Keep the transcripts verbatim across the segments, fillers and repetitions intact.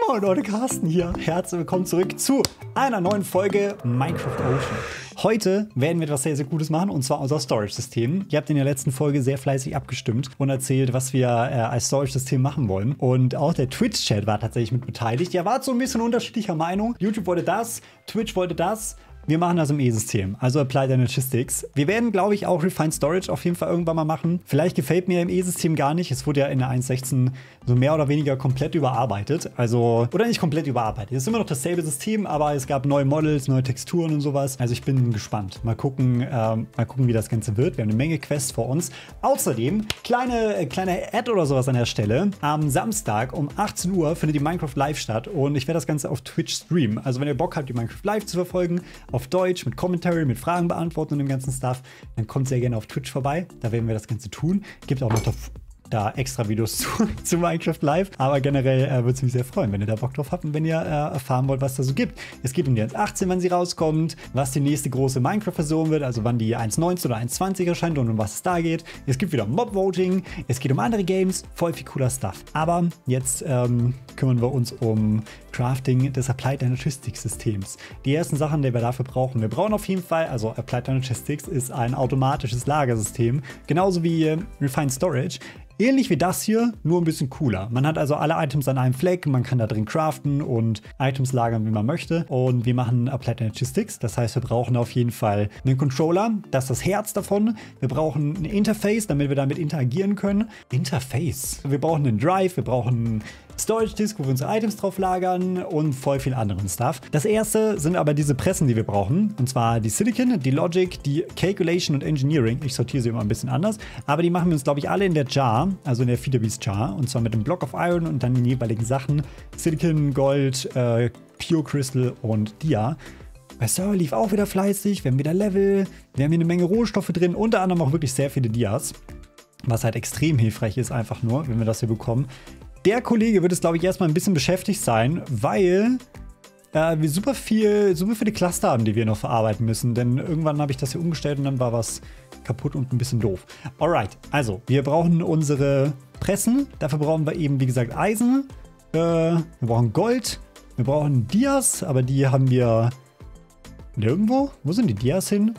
Moin Leute, Carsten hier. Herzlich willkommen zurück zu einer neuen Folge Minecraft Ocean. Heute werden wir etwas sehr, sehr Gutes machen, und zwar unser Storage-System. Ihr habt in der letzten Folge sehr fleißig abgestimmt und erzählt, was wir äh, als Storage-System machen wollen. Und auch der Twitch-Chat war tatsächlich mit beteiligt. Ihr wart so ein bisschen unterschiedlicher Meinung. YouTube wollte das, Twitch wollte das. Wir machen das im E-System, also Applied Analytics. Wir werden, glaube ich, auch Refined Storage auf jeden Fall irgendwann mal machen. Vielleicht gefällt mir im E-System gar nicht. Es wurde ja in der eins Punkt sechzehn so mehr oder weniger komplett überarbeitet. Also, oder nicht komplett überarbeitet. Es ist immer noch dasselbe System, aber es gab neue Models, neue Texturen und sowas. Also ich bin gespannt. Mal gucken, ähm, mal gucken, wie das Ganze wird. Wir haben eine Menge Quests vor uns. Außerdem, kleine, äh, kleine Ad oder sowas an der Stelle. Am Samstag um achtzehn Uhr findet die Minecraft Live statt und ich werde das Ganze auf Twitch streamen. Also wenn ihr Bock habt, die Minecraft Live zu verfolgen, auf Deutsch, mit Commentary, mit Fragen beantworten und dem ganzen Stuff, dann kommt sehr gerne auf Twitch vorbei. Da werden wir das Ganze tun. Gibt auch noch da extra Videos zu, zu Minecraft Live. Aber generell äh, würde es mich sehr freuen, wenn ihr da Bock drauf habt und wenn ihr äh, erfahren wollt, was da so gibt. Es geht um die eins Punkt achtzehn, wann sie rauskommt, was die nächste große Minecraft-Version wird, also wann die eins Punkt neunzehn oder eins Punkt zwanzig erscheint und um was es da geht. Es gibt wieder Mob-Voting, es geht um andere Games, voll viel cooler Stuff. Aber jetzt ähm, kümmern wir uns um Crafting des Applied Analytics Systems. Die ersten Sachen, die wir dafür brauchen. Wir brauchen auf jeden Fall, also Applied Analytics ist ein automatisches Lagersystem, genauso wie äh, Refined Storage. Ähnlich wie das hier, nur ein bisschen cooler. Man hat also alle Items an einem Fleck, man kann da drin craften und Items lagern, wie man möchte. Und wir machen Applied Analytics, das heißt, wir brauchen auf jeden Fall einen Controller, das ist das Herz davon. Wir brauchen ein Interface, damit wir damit interagieren können. Interface. Wir brauchen einen Drive, wir brauchen Storage Disk, wo wir unsere Items drauf lagern und voll viel anderen Stuff. Das erste sind aber diese Pressen, die wir brauchen. Und zwar die Silicon, die Logic, die Calculation und Engineering. Ich sortiere sie immer ein bisschen anders. Aber die machen wir uns, glaube ich, alle in der Jar, also in der Feederbeast Jar. Und zwar mit dem Block of Iron und dann den jeweiligen Sachen. Silicon, Gold, äh, Pure Crystal und Dia. Bei Server lief auch wieder fleißig. Wir haben wieder Level. Wir haben hier eine Menge Rohstoffe drin. Unter anderem auch wirklich sehr viele Dias. Was halt extrem hilfreich ist, einfach nur, wenn wir das hier bekommen. Der Kollege wird es, glaube ich, erstmal ein bisschen beschäftigt sein, weil äh, wir super viel, super viele Cluster haben, die wir noch verarbeiten müssen. Denn irgendwann habe ich das hier umgestellt und dann war was kaputt und ein bisschen doof. Alright, also wir brauchen unsere Pressen. Dafür brauchen wir eben, wie gesagt, Eisen. Äh, wir brauchen Gold. Wir brauchen Dias, aber die haben wir nirgendwo. Wo sind die Dias hin?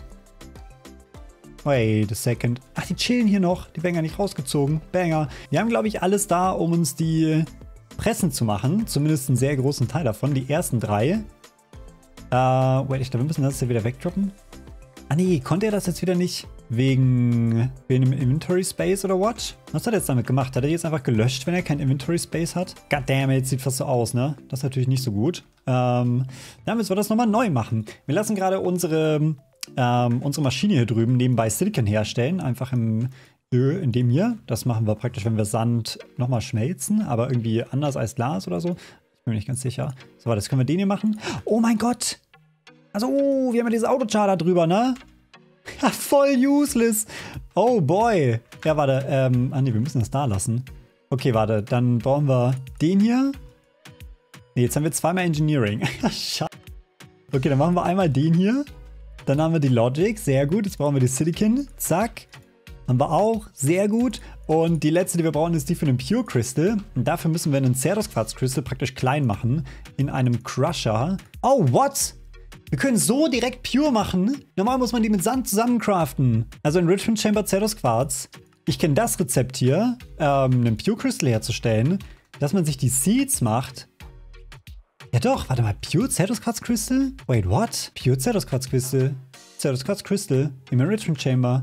Wait a second. Ach, die chillen hier noch. Die werden gar nicht rausgezogen. Banger. Wir haben, glaube ich, alles da, um uns die Pressen zu machen. Zumindest einen sehr großen Teil davon. Die ersten drei. Äh, wait, ich glaube, wir müssen das hier wieder wegdroppen. Ah, nee, konnte er das jetzt wieder nicht? Wegen, wegen dem Inventory Space oder what? Was hat er jetzt damit gemacht? Hat er jetzt einfach gelöscht, wenn er kein Inventory Space hat? Goddammit, sieht fast so aus, ne? Das ist natürlich nicht so gut. Ähm, dann müssen wir das nochmal neu machen. Wir lassen gerade unsere... Ähm, unsere Maschine hier drüben nebenbei Silicon herstellen, einfach im Öl, in dem hier. Das machen wir praktisch, wenn wir Sand nochmal schmelzen, aber irgendwie anders als Glas oder so. Ich bin mir nicht ganz sicher. So, warte, das können wir den hier machen. Oh mein Gott! Also, oh, wir haben ja dieses Autochar da drüber, ne? Ja, voll useless. Oh boy. Ja, warte, ähm, ah ne, wir müssen das da lassen. Okay, warte, dann brauchen wir den hier. Ne, jetzt haben wir zweimal Engineering. Scheiße. Okay, dann machen wir einmal den hier. Dann haben wir die Logic, sehr gut. Jetzt brauchen wir die Silicon, zack. Haben wir auch, sehr gut. Und die letzte, die wir brauchen, ist die für den Pure Crystal. Und dafür müssen wir einen Certus Quartz Crystal praktisch klein machen in einem Crusher. Oh, what? Wir können so direkt Pure machen. Normal muss man die mit Sand zusammencraften. Also Enrichment Chamber Certus Quartz. Ich kenne das Rezept hier, ähm, einen Pure Crystal herzustellen, dass man sich die Seeds macht. Ja doch, warte mal, Pure Certus Quartz Crystal? Wait, what? Pure Certus Quartz Crystal? Certus Quartz Crystal im Enrichment Chamber.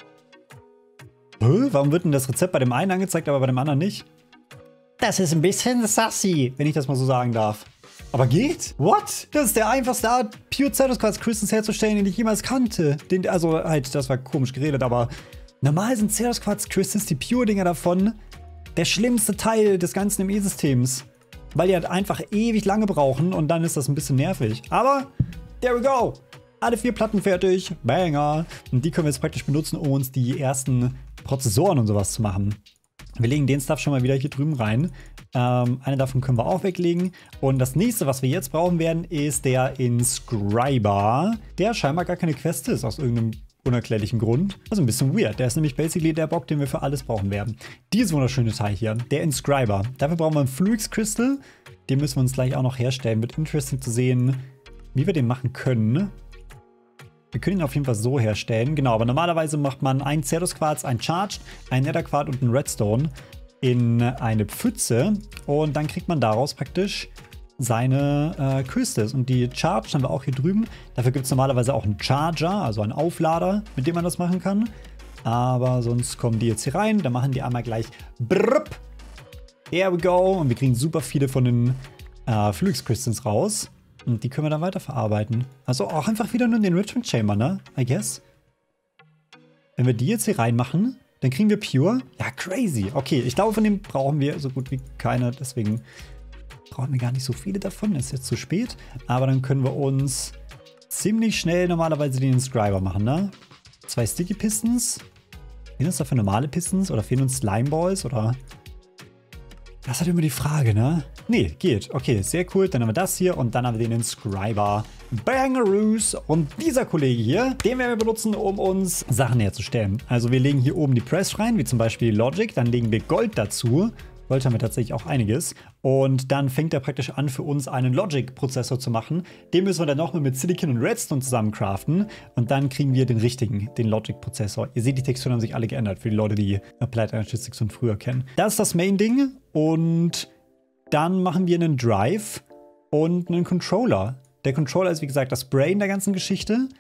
Hä? Warum wird denn das Rezept bei dem einen angezeigt, aber bei dem anderen nicht? Das ist ein bisschen sassy, wenn ich das mal so sagen darf. Aber geht? What? Das ist der einfachste Art, Pure Certus Quartz Crystals herzustellen, den ich jemals kannte. Den, also halt, das war komisch geredet, aber normal sind Certus Quartz Crystals, die Pure-Dinger davon, der schlimmste Teil des ganzen M E-Systems. Weil die halt einfach ewig lange brauchen und dann ist das ein bisschen nervig. Aber, there we go. Alle vier Platten fertig. Banger. Und die können wir jetzt praktisch benutzen, um uns die ersten Prozessoren und sowas zu machen. Wir legen den Stuff schon mal wieder hier drüben rein. Ähm, eine davon können wir auch weglegen. Und das nächste, was wir jetzt brauchen werden, ist der Inscriber. Der scheinbar gar keine Quest ist, aus irgendeinem unerklärlichen Grund. Also ein bisschen weird. Der ist nämlich basically der Bock, den wir für alles brauchen werden. Dieses wunderschöne Teil hier, der Inscriber. Dafür brauchen wir einen Fluix Crystal. Den müssen wir uns gleich auch noch herstellen. Wird interesting zu sehen, wie wir den machen können. Wir können ihn auf jeden Fall so herstellen. Genau, aber normalerweise macht man ein Certus Quarz, ein Charged, ein Nether Quarz und ein Redstone in eine Pfütze. Und dann kriegt man daraus praktisch seine äh, Crystals. Und die Charged haben wir auch hier drüben. Dafür gibt es normalerweise auch einen Charger, also einen Auflader, mit dem man das machen kann. Aber sonst kommen die jetzt hier rein. Dann machen die einmal gleich brrrp. There we go. Und wir kriegen super viele von den äh, Fluix Crystals raus. Und die können wir dann weiterverarbeiten. Also auch einfach wieder nur in den Enrichment Chamber, ne? I guess. Wenn wir die jetzt hier reinmachen, dann kriegen wir Pure. Ja, crazy. Okay, ich glaube, von dem brauchen wir so gut wie keine. Deswegen brauchen wir gar nicht so viele davon. Ist jetzt zu spät. Aber dann können wir uns ziemlich schnell normalerweise den Inscriber machen, ne? Zwei Sticky Pistons. Fehlen uns dafür normale Pistons? Oder fehlen uns Slime Balls? Oder... Das ist halt immer die Frage, ne? Nee, geht. Okay, sehr cool. Dann haben wir das hier und dann haben wir den Inscriber. Bangaroos. Und dieser Kollege hier, den werden wir benutzen, um uns Sachen herzustellen. Also wir legen hier oben die Press rein, wie zum Beispiel Logic. Dann legen wir Gold dazu. Gold haben wir tatsächlich auch einiges. Und dann fängt er praktisch an, für uns einen Logic-Prozessor zu machen. Den müssen wir dann nochmal mit Silicon und Redstone zusammen craften. Und dann kriegen wir den richtigen, den Logic-Prozessor. Ihr seht, die Texturen haben sich alle geändert, für die Leute, die Applied Analytics von früher kennen. Das ist das Main-Ding. Und dann machen wir einen Drive und einen Controller. Der Controller ist, wie gesagt, das Brain der ganzen Geschichte. Müssen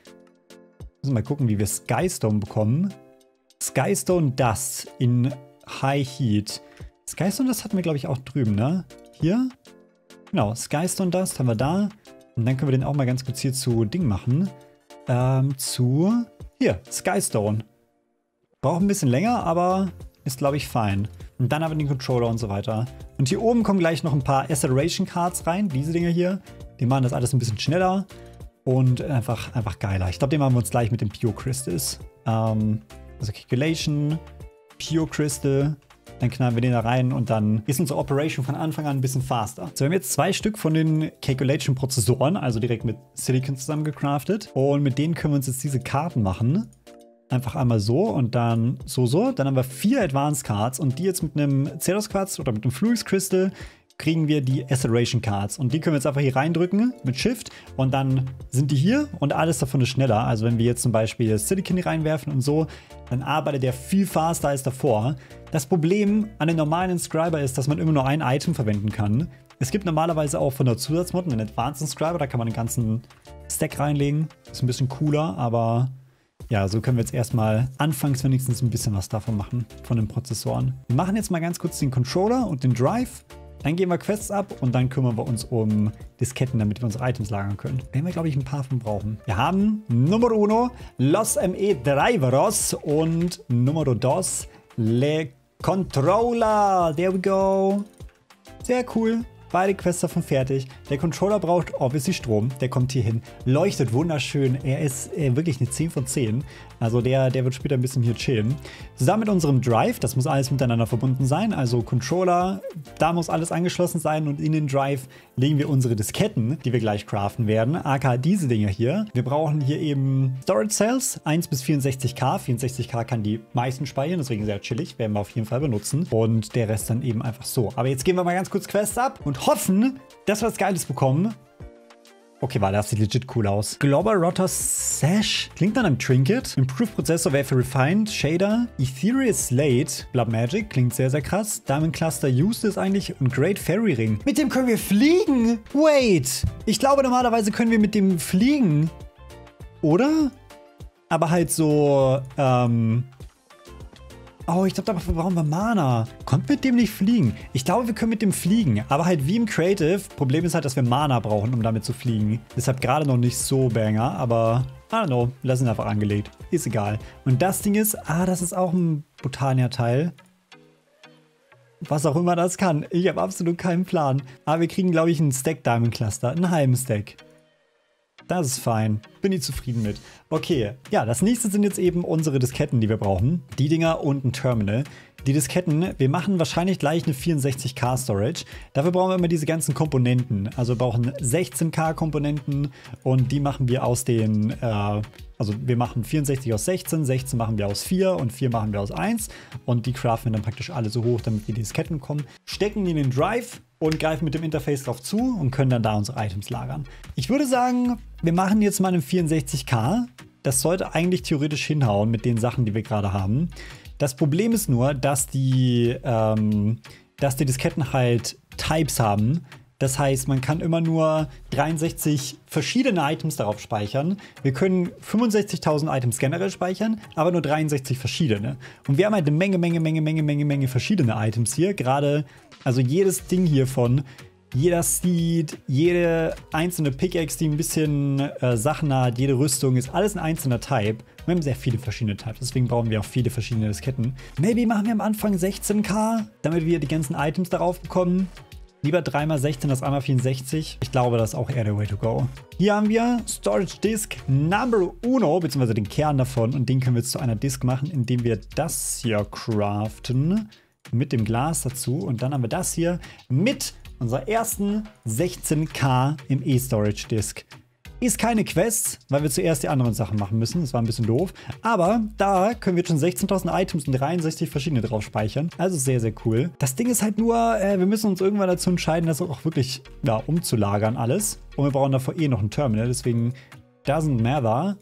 wir mal gucken, wie wir Skystone bekommen. Skystone Dust in High Heat. Skystone Dust hatten wir, glaube ich, auch drüben, ne? Hier. Genau, Skystone Dust haben wir da. Und dann können wir den auch mal ganz kurz hier zu Ding machen. Ähm, zu... Hier, Skystone. Braucht ein bisschen länger, aber ist, glaube ich, fein. Und dann haben wir den Controller und so weiter. Und hier oben kommen gleich noch ein paar Acceleration Cards rein. Diese Dinger hier. Die machen das alles ein bisschen schneller. Und einfach, einfach geiler. Ich glaube, den machen wir uns gleich mit den Pure Crystals. Ähm, also Calculation, Pure Crystal. Dann knallen wir den da rein und dann ist unsere Operation von Anfang an ein bisschen faster. So, wir haben jetzt zwei Stück von den Calculation-Prozessoren, also direkt mit Silicon zusammen gecraftet. Und mit denen können wir uns jetzt diese Karten machen. Einfach einmal so und dann so, so. Dann haben wir vier Advanced Cards und die jetzt mit einem Certus Quarz oder mit einem Fluix Crystal kriegen wir die Acceleration Cards. Und die können wir jetzt einfach hier reindrücken mit Shift und dann sind die hier und alles davon ist schneller. Also wenn wir jetzt zum Beispiel Silicon hier reinwerfen und so, dann arbeitet der viel faster als davor. Das Problem an den normalen Inscriber ist, dass man immer nur ein Item verwenden kann. Es gibt normalerweise auch von der Zusatzmod einen Advanced Inscriber, da kann man den ganzen Stack reinlegen. Ist ein bisschen cooler, aber ja, so können wir jetzt erstmal anfangs wenigstens ein bisschen was davon machen, von den Prozessoren. Wir machen jetzt mal ganz kurz den Controller und den Drive. Dann geben wir Quests ab und dann kümmern wir uns um Disketten, damit wir unsere Items lagern können. Werden wir, glaube ich, ein paar von brauchen. Wir haben Numero uno, Los M E Driveros und Numero dos, Le Controller. There we go. Sehr cool. Beide Quests davon fertig. Der Controller braucht obviously Strom. Der kommt hier hin. Leuchtet wunderschön. Er ist äh, wirklich eine zehn von zehn. Also der, der wird später ein bisschen hier chillen. Zusammen mit unserem Drive, das muss alles miteinander verbunden sein. Also Controller, da muss alles angeschlossen sein. Und in den Drive legen wir unsere Disketten, die wir gleich craften werden. Aka diese Dinger hier. Wir brauchen hier eben Storage Cells. eins bis vierundsechzig K. vierundsechzig K kann die meisten speichern, deswegen sehr chillig. Werden wir auf jeden Fall benutzen. Und der Rest dann eben einfach so. Aber jetzt gehen wir mal ganz kurz Quests ab und hoffen, dass wir was Geiles bekommen. Okay, warte, das sieht legit cool aus. Global Rotor Sash. Klingt nach einem Trinket. Improved Prozessor, Wafer Refined, Shader. Ethereal Slate. Blood Magic. Klingt sehr, sehr krass. Diamond Cluster Used ist eigentlich. Und Great Fairy Ring. Mit dem können wir fliegen. Wait. Ich glaube, normalerweise können wir mit dem fliegen. Oder? Aber halt so, ähm... Oh, ich glaube, dafür brauchen wir Mana. Kommt mit dem nicht fliegen? Ich glaube, wir können mit dem fliegen. Aber halt wie im Creative. Problem ist halt, dass wir Mana brauchen, um damit zu fliegen. Deshalb gerade noch nicht so banger. Aber, I don't know. Lassen ihn einfach angelegt. Ist egal. Und das Ding ist, ah, das ist auch ein Botania-Teil. Was auch immer das kann. Ich habe absolut keinen Plan. Aber wir kriegen, glaube ich, einen Stack Diamond Cluster. Einen halben Stack. Das ist fein. Bin ich zufrieden mit. Okay, ja, das nächste sind jetzt eben unsere Disketten, die wir brauchen. Die Dinger und ein Terminal. Die Disketten, wir machen wahrscheinlich gleich eine vierundsechzig K Storage. Dafür brauchen wir immer diese ganzen Komponenten. Also wir brauchen sechzehn K Komponenten und die machen wir aus den, äh, also wir machen vierundsechzig aus sechzehn, sechzehn machen wir aus vier und vier machen wir aus eins. Und die craften wir dann praktisch alle so hoch, damit wir die Disketten kommen. Stecken die in den Drive und greifen mit dem Interface drauf zu und können dann da unsere Items lagern. Ich würde sagen, wir machen jetzt mal einen vierundsechzig K. Das sollte eigentlich theoretisch hinhauen mit den Sachen, die wir gerade haben. Das Problem ist nur, dass die, ähm, dass die Disketten halt Types haben. Das heißt, man kann immer nur dreiundsechzig verschiedene Items darauf speichern. Wir können fünfundsechzigtausend Items generell speichern, aber nur dreiundsechzig verschiedene. Und wir haben halt eine Menge, Menge, Menge, Menge, Menge, Menge verschiedene Items hier. Gerade, also jedes Ding hiervon, jeder Seed, jede einzelne Pickaxe, die ein bisschen äh, Sachen hat, jede Rüstung, ist alles ein einzelner Type. Wir haben sehr viele verschiedene Types, deswegen brauchen wir auch viele verschiedene Disketten. Maybe machen wir am Anfang sechzehn K, damit wir die ganzen Items darauf bekommen. Lieber drei mal sechzehn als einmal vierundsechzig. Ich glaube, das ist auch eher der Way to go. Hier haben wir Storage Disk Number Uno, beziehungsweise den Kern davon. Und den können wir jetzt zu einer Disk machen, indem wir das hier craften. Mit dem Glas dazu. Und dann haben wir das hier mit unserer ersten sechzehn K im E-Storage Disk. Ist keine Quest, weil wir zuerst die anderen Sachen machen müssen. Das war ein bisschen doof. Aber da können wir jetzt schon sechzehntausend Items und dreiundsechzig verschiedene drauf speichern. Also sehr, sehr cool. Das Ding ist halt nur, äh, wir müssen uns irgendwann dazu entscheiden, das auch wirklich ja, umzulagern alles. Und wir brauchen davor eh noch ein Terminal. Deswegen doesn't matter.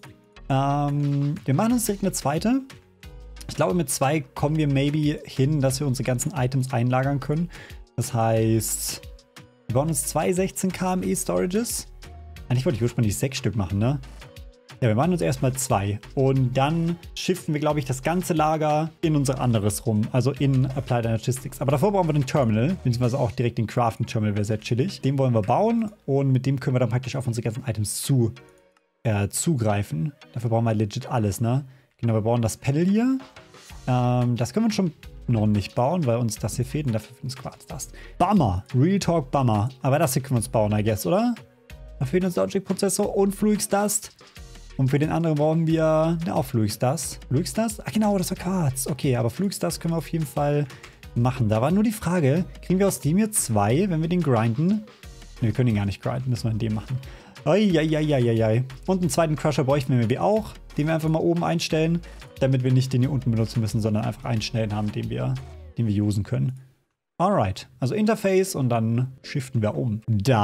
Ähm, wir machen uns direkt eine zweite. Ich glaube, mit zwei kommen wir maybe hin, dass wir unsere ganzen Items einlagern können. Das heißt, wir bauen uns zwei sechzehn K im E-Storages. Eigentlich wollte ich ursprünglich sechs Stück machen, ne? Ja, wir machen uns erstmal zwei. Und dann shiften wir, glaube ich, das ganze Lager in unser anderes rum. Also in Applied Analytics. Aber davor brauchen wir den Terminal. Beziehungsweise auch direkt den Crafting Terminal, wäre sehr chillig. Den wollen wir bauen. Und mit dem können wir dann praktisch auf unsere ganzen Items zu, äh, zugreifen. Dafür brauchen wir legit alles, ne? Genau, wir bauen das Panel hier. Ähm, das können wir schon noch nicht bauen, weil uns das hier fehlt. Und dafür fehlt uns Quartz Dust. Bummer. Real Talk Bummer. Aber das hier können wir uns bauen, I guess, oder? Da fehlt uns Logic Prozessor und Fluix Dust. Und für den anderen brauchen wir ja, auch Fluix Dust. Fluix Dust? Ach genau, das war Quarz. Okay, aber Fluix Dust können wir auf jeden Fall machen. Da war nur die Frage, kriegen wir aus dem hier zwei, wenn wir den grinden? Ne, wir können den gar nicht grinden, müssen wir in dem machen. Eieieiei. Und einen zweiten Crusher bräuchten wir maybe auch, den wir einfach mal oben einstellen, damit wir nicht den hier unten benutzen müssen, sondern einfach einen schnellen haben, den wir, den wir usen können. Alright, also Interface und dann shiften wir um.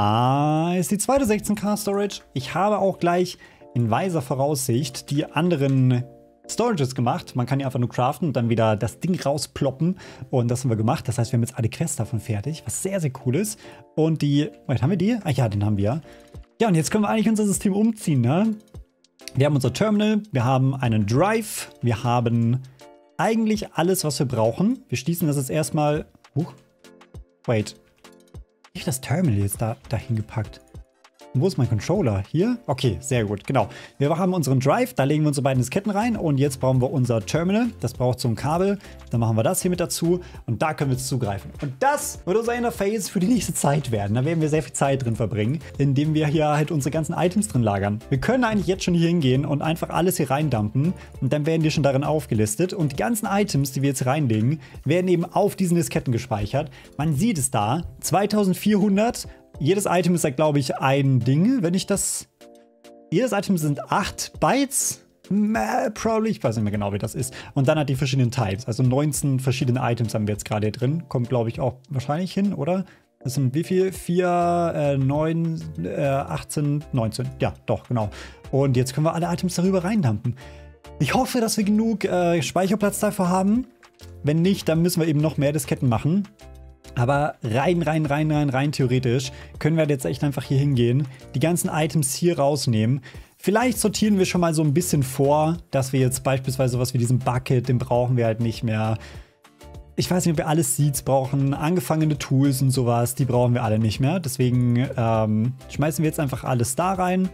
Da ist die zweite sechzehn K Storage. Ich habe auch gleich in weiser Voraussicht die anderen Storages gemacht. Man kann die einfach nur craften und dann wieder das Ding rausploppen. Und das haben wir gemacht. Das heißt, wir haben jetzt alle Quests davon fertig, was sehr, sehr cool ist. Und die, wait, haben wir die? Ach ja, den haben wir. Ja, und jetzt können wir eigentlich unser System umziehen, ne? Wir haben unser Terminal, wir haben einen Drive, wir haben eigentlich alles, was wir brauchen. Wir schließen das jetzt erstmal. Huch. Wait. Ich habe das Terminal jetzt da dahin gepackt. Wo ist mein Controller? Hier? Okay, sehr gut, genau. Wir haben unseren Drive, da legen wir unsere beiden Disketten rein und jetzt brauchen wir unser Terminal. Das braucht so ein Kabel. Dann machen wir das hier mit dazu und da können wir jetzt zugreifen. Und das wird unser Interface für die nächste Zeit werden. Da werden wir sehr viel Zeit drin verbringen, indem wir hier halt unsere ganzen Items drin lagern. Wir können eigentlich jetzt schon hier hingehen und einfach alles hier reindumpen und dann werden die schon darin aufgelistet. Und die ganzen Items, die wir jetzt reinlegen, werden eben auf diesen Disketten gespeichert. Man sieht es da, zweitausendvierhundert. Jedes Item ist da, glaube ich, ein Ding, wenn ich das... Jedes Item sind acht Bytes. Mäh, probably, ich weiß nicht mehr genau, wie das ist. Und dann hat die verschiedenen Types. Also neunzehn verschiedene Items haben wir jetzt gerade hier drin. Kommt, glaube ich, auch wahrscheinlich hin, oder? Das sind wie viel? vier, neun, achtzehn, neunzehn. Ja, doch, genau. Und jetzt können wir alle Items darüber reindumpen. Ich hoffe, dass wir genug äh, Speicherplatz dafür haben. Wenn nicht, dann müssen wir eben noch mehr Disketten machen. Aber rein, rein, rein, rein, rein theoretisch können wir jetzt echt einfach hier hingehen, die ganzen Items hier rausnehmen. Vielleicht sortieren wir schon mal so ein bisschen vor, dass wir jetzt beispielsweise sowas wie diesen Bucket, den brauchen wir halt nicht mehr. Ich weiß nicht, ob wir alle Seeds brauchen, angefangene Tools und sowas, die brauchen wir alle nicht mehr. Deswegen ähm, schmeißen wir jetzt einfach alles da rein.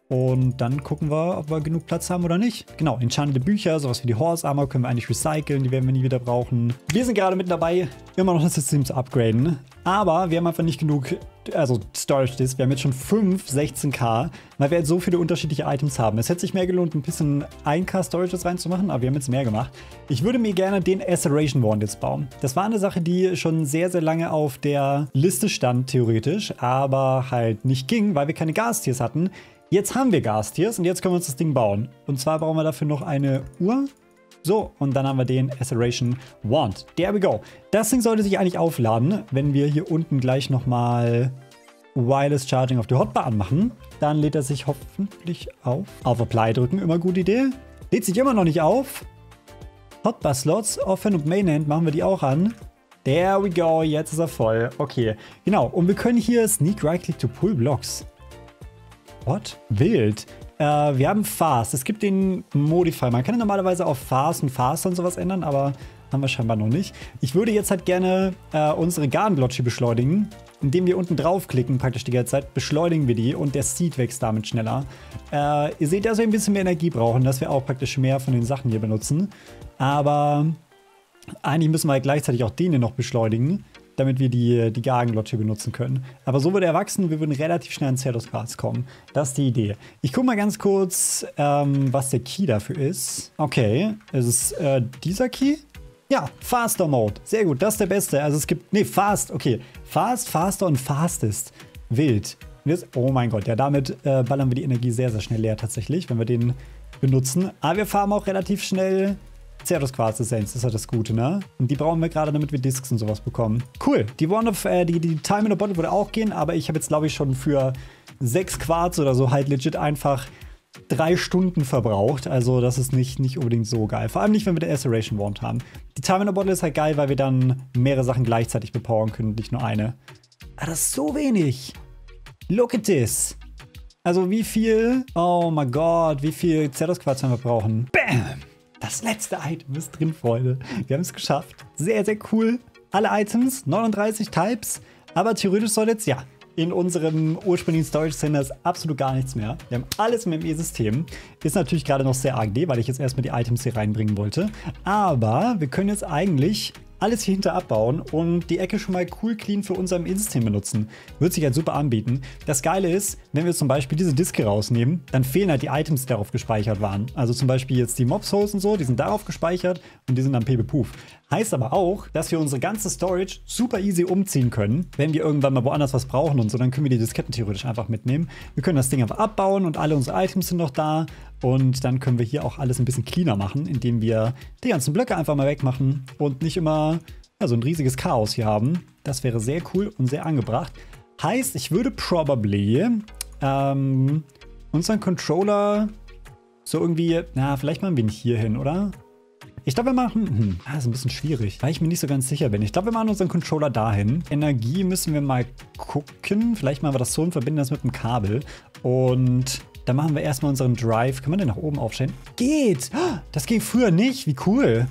Und dann gucken wir, ob wir genug Platz haben oder nicht. Genau, enchantete Bücher, sowas wie die Horse Armor können wir eigentlich recyceln, die werden wir nie wieder brauchen. Wir sind gerade mit dabei, immer noch das System zu upgraden. Aber wir haben einfach nicht genug, also Storage Disk. Wir haben jetzt schon fünf sechzehn K, weil wir jetzt so viele unterschiedliche Items haben. Es hätte sich mehr gelohnt, ein bisschen ein K Storages reinzumachen, aber wir haben jetzt mehr gemacht. Ich würde mir gerne den Acceleration Wand jetzt bauen. Das war eine Sache, die schon sehr, sehr lange auf der Liste stand, theoretisch, aber halt nicht ging, weil wir keine Gastiers hatten. Jetzt haben wir Gastiers und jetzt können wir uns das Ding bauen. Und zwar brauchen wir dafür noch eine Uhr. So, und dann haben wir den Acceleration Wand. There we go. Das Ding sollte sich eigentlich aufladen, wenn wir hier unten gleich nochmal Wireless Charging auf die Hotbar anmachen. Dann lädt er sich hoffentlich auf. Auf Apply drücken, immer gute Idee. Lädt sich immer noch nicht auf. Hotbar Slots, Offen und Mainhand machen wir die auch an. There we go, jetzt ist er voll. Okay, genau. Und wir können hier Sneak Right Click to Pull Blocks. What? Wild. Äh, wir haben Fast. Es gibt den Modify. Man kann normalerweise auf Fast und Fast und sowas ändern, aber haben wir scheinbar noch nicht. Ich würde jetzt halt gerne äh, unsere Garnblotche beschleunigen. Indem wir unten draufklicken, praktisch die ganze Zeit, beschleunigen wir die und der Seed wächst damit schneller. Äh, ihr seht, dass wir ein bisschen mehr Energie brauchen, dass wir auch praktisch mehr von den Sachen hier benutzen. Aber eigentlich müssen wir halt gleichzeitig auch den hier noch beschleunigen, damit wir die, die Garnblotche benutzen können. Aber so würde er wachsen, wir würden relativ schnell ins Certus Quartz kommen. Das ist die Idee. Ich gucke mal ganz kurz, ähm, was der Key dafür ist. Okay, es ist äh, dieser Key. Ja, Faster Mode. Sehr gut, das ist der beste. Also es gibt, nee, Fast, okay. Fast, Faster und Fastest. Wild. Und jetzt, oh mein Gott, ja, damit äh, ballern wir die Energie sehr, sehr schnell leer tatsächlich, wenn wir den benutzen. Aber wir farmen auch relativ schnell Certus Quartz Essenz, das ist halt das Gute, ne? Und die brauchen wir gerade, damit wir Discs und sowas bekommen. Cool. Die One of, äh, die, die Time in the Bottle würde auch gehen, aber ich habe jetzt, glaube ich, schon für sechs Quarz oder so halt legit einfach drei Stunden verbraucht. Also das ist nicht, nicht unbedingt so geil. Vor allem nicht, wenn wir den Acceleration Wand haben. Die Time in the Bottle ist halt geil, weil wir dann mehrere Sachen gleichzeitig bepowern können, nicht nur eine. Aber das ist so wenig. Look at this. Also wie viel, oh mein Gott, wie viel Certus Quartz wir brauchen. Bam! Das letzte Item ist drin, Freunde. Wir haben es geschafft. Sehr, sehr cool. Alle Items, neununddreißig Types. Aber theoretisch soll jetzt, ja, in unserem ursprünglichen Storage Center ist absolut gar nichts mehr. Wir haben alles im M E-System. Ist natürlich gerade noch sehr A D, weil ich jetzt erstmal die Items hier reinbringen wollte. Aber wir können jetzt eigentlich alles hier hinter abbauen und die Ecke schon mal cool clean für unser M E-System benutzen. Wird sich halt super anbieten. Das Geile ist, wenn wir zum Beispiel diese Diske rausnehmen, dann fehlen halt die Items, die darauf gespeichert waren. Also zum Beispiel jetzt die Mob-Souls und so, die sind darauf gespeichert und die sind dann P B Poof. Heißt aber auch, dass wir unsere ganze Storage super easy umziehen können. Wenn wir irgendwann mal woanders was brauchen und so, dann können wir die Disketten theoretisch einfach mitnehmen. Wir können das Ding einfach abbauen und alle unsere Items sind noch da. Und dann können wir hier auch alles ein bisschen cleaner machen, indem wir die ganzen Blöcke einfach mal wegmachen und nicht immer ja, so ein riesiges Chaos hier haben. Das wäre sehr cool und sehr angebracht. Heißt, ich würde probably ähm, unseren Controller so irgendwie, na, vielleicht machen wir ihn hier hin, oder? Ich glaube, wir machen, hm, ah, ist ein bisschen schwierig, weil ich mir nicht so ganz sicher bin. Ich glaube, wir machen unseren Controller dahin. Energie müssen wir mal gucken. Vielleicht machen wir das so und verbinden das mit dem Kabel. Und dann machen wir erstmal unseren Drive. Kann man den nach oben aufstellen? Geht! Das ging früher nicht. Wie cool.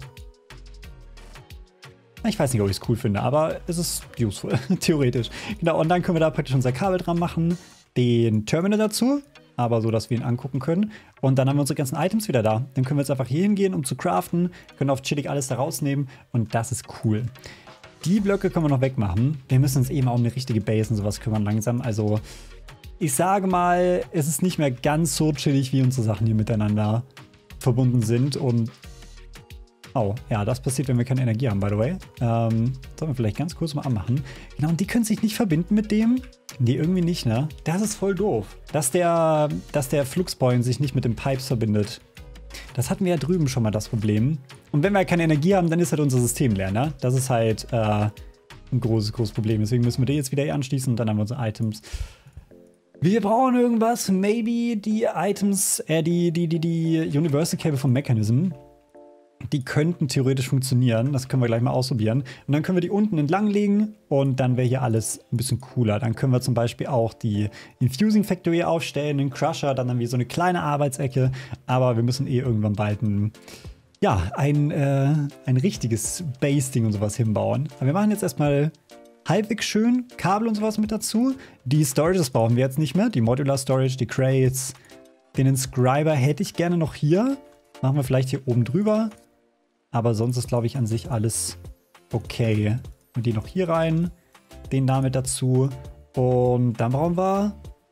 Ich weiß nicht, ob ich es cool finde, aber es ist useful, theoretisch. Genau, und dann können wir da praktisch unser Kabel dran machen. Den Terminal dazu, aber so, dass wir ihn angucken können. Und dann haben wir unsere ganzen Items wieder da. Dann können wir jetzt einfach hier hingehen, um zu craften. Können auf chillig alles da rausnehmen. Und das ist cool. Die Blöcke können wir noch wegmachen. Wir müssen uns eben auch um eine richtige Base und sowas kümmern langsam. Also, ich sage mal, es ist nicht mehr ganz so chillig, wie unsere Sachen hier miteinander verbunden sind. Und oh, ja, das passiert, wenn wir keine Energie haben, by the way. Ähm, sollen wir vielleicht ganz kurz mal anmachen. Genau, und die können sich nicht verbinden mit dem. Nee, irgendwie nicht, ne? Das ist voll doof. Dass der, dass der Fluxpoint sich nicht mit dem Pipes verbindet. Das hatten wir ja drüben schon mal, das Problem. Und wenn wir keine Energie haben, dann ist halt unser System leer, ne? Das ist halt äh, ein großes, großes Problem. Deswegen müssen wir den jetzt wieder anschließen und dann haben wir unsere Items. Wir brauchen irgendwas. Maybe die Items, äh, die, die, die, die Universal Cable vom Mechanism. Die könnten theoretisch funktionieren. Das können wir gleich mal ausprobieren. Und dann können wir die unten entlang legen und dann wäre hier alles ein bisschen cooler. Dann können wir zum Beispiel auch die Infusing Factory aufstellen, den Crusher, dann haben wir so eine kleine Arbeitsecke. Aber wir müssen eh irgendwann bald ein, ja, ein, äh, ein richtiges Base-Ding und sowas hinbauen. Aber wir machen jetzt erstmal halbwegs schön Kabel und sowas mit dazu. Die Storages brauchen wir jetzt nicht mehr. Die Modular Storage, die Crates, Den Inscriber hätte ich gerne noch hier. Machen wir vielleicht hier oben drüber. Aber sonst ist, glaube ich, an sich alles okay. Und die noch hier rein. Den damit dazu. Und dann brauchen wir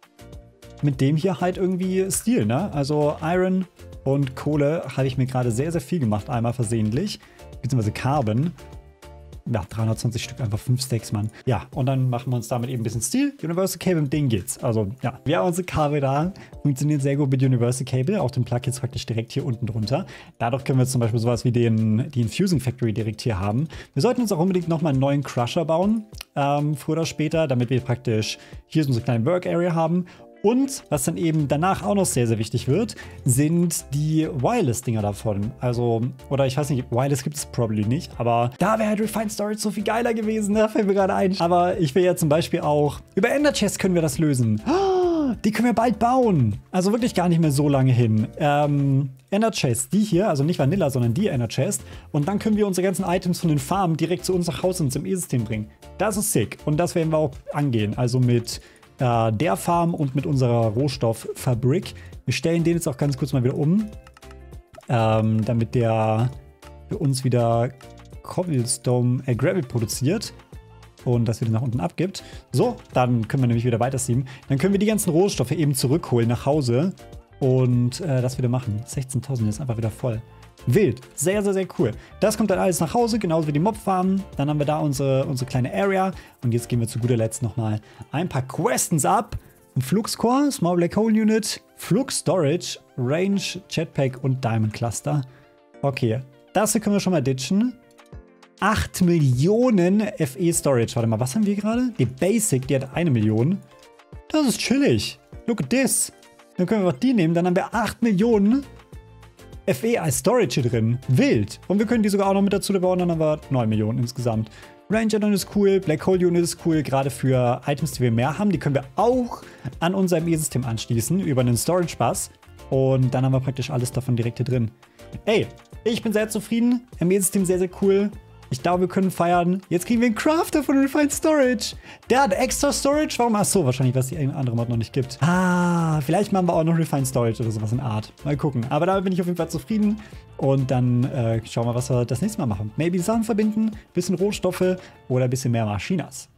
mit dem hier halt irgendwie Steel, ne? Also Iron und Kohle habe ich mir gerade sehr, sehr viel gemacht. Einmal versehentlich. Beziehungsweise Carbon. Ja, dreihundertzwanzig Stück, einfach fünf Stacks, Mann. Ja, und dann machen wir uns damit eben ein bisschen Steel. Universal Cable, mit denen geht's. Also, ja, wir haben unsere Kabel da. Funktioniert sehr gut mit Universal Cable. Auch den Plug jetzt praktisch direkt hier unten drunter. Dadurch können wir zum Beispiel sowas wie den, die Infusing Factory direkt hier haben. Wir sollten uns auch unbedingt nochmal einen neuen Crusher bauen. Ähm, früher oder später, damit wir praktisch hier so eine kleine Work Area haben. Und was dann eben danach auch noch sehr, sehr wichtig wird, sind die Wireless-Dinger davon. Also, oder ich weiß nicht, Wireless gibt es probably nicht, aber da wäre halt Refined Storage so viel geiler gewesen, da fällt mir gerade ein. Aber ich will ja zum Beispiel auch, über Ender Chest können wir das lösen. Die können wir bald bauen. Also wirklich gar nicht mehr so lange hin. Ähm, Ender Chest, die hier, also nicht Vanilla, sondern die Ender Chest. Und dann können wir unsere ganzen Items von den Farmen direkt zu uns nach Hause ins M E-System bringen. Das ist sick. Und das werden wir auch angehen. Also mit der Farm und mit unserer Rohstofffabrik. Wir stellen den jetzt auch ganz kurz mal wieder um, ähm, damit der für uns wieder Cobblestone, äh, Gravel produziert und das wieder nach unten abgibt. So, dann können wir nämlich wieder weiter sieben. Dann können wir die ganzen Rohstoffe eben zurückholen nach Hause und äh, das wieder machen. sechzehntausend ist einfach wieder voll. Wild. Sehr, sehr, sehr cool. Das kommt dann alles nach Hause, genauso wie die Mob-Farmen. Dann haben wir da unsere, unsere kleine Area. Und jetzt gehen wir zu guter Letzt nochmal ein paar Questions ab. Ein Flux-Core, Small Black Hole Unit, Flux Storage, Range, Jetpack und Diamond Cluster. Okay, das hier können wir schon mal ditchen. acht Millionen F E Storage. Warte mal, was haben wir gerade? Die Basic, die hat eine Million. Das ist chillig. Look at this. Dann können wir auch die nehmen. Dann haben wir acht Millionen F E als Storage hier drin. Wild. Und wir können die sogar auch noch mit dazu bauen, dann haben wir neun Millionen insgesamt. Range Add-on ist cool, Black Hole Unit ist cool, gerade für Items, die wir mehr haben. Die können wir auch an unser M E-System anschließen, über einen Storage-Bus. Und dann haben wir praktisch alles davon direkt hier drin. Ey, ich bin sehr zufrieden. M E-System sehr, sehr cool. Ich glaube, wir können feiern. Jetzt kriegen wir einen Crafter von Refined Storage. Der hat extra Storage. Warum? Ach so, wahrscheinlich, was die andere Mod noch nicht gibt. Ah, vielleicht machen wir auch noch Refined Storage oder sowas in Art. Mal gucken. Aber damit bin ich auf jeden Fall zufrieden. Und dann äh, schauen wir, was wir das nächste Mal machen. Maybe Sachen verbinden, bisschen Rohstoffe oder ein bisschen mehr Maschinas.